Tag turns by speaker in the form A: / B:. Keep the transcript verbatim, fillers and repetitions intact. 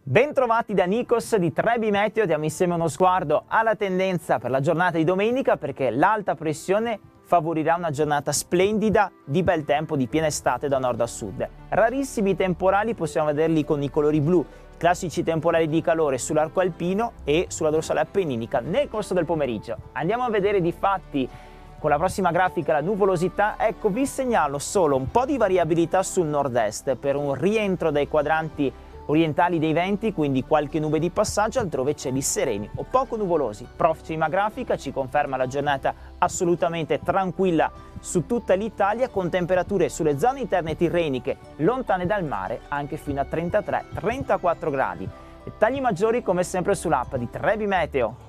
A: Bentrovati da Nikos di Trebi Meteo, diamo insieme uno sguardo alla tendenza per la giornata di domenica perché l'alta pressione favorirà una giornata splendida di bel tempo, di piena estate da nord a sud. Rarissimi temporali possiamo vederli con i colori blu, classici temporali di calore sull'arco alpino e sulla dorsale appenninica nel corso del pomeriggio. Andiamo a vedere di fatti con la prossima grafica la nuvolosità. Ecco, vi segnalo solo un po' di variabilità sul nord-est per un rientro dai quadranti orientali dei venti, quindi qualche nube di passaggio, altrove cieli sereni o poco nuvolosi. Prossima grafica ci conferma la giornata assolutamente tranquilla su tutta l'Italia, con temperature sulle zone interne tirreniche lontane dal mare anche fino a trentatré trentaquattro gradi. Dettagli maggiori come sempre sull'app di Trebi Meteo.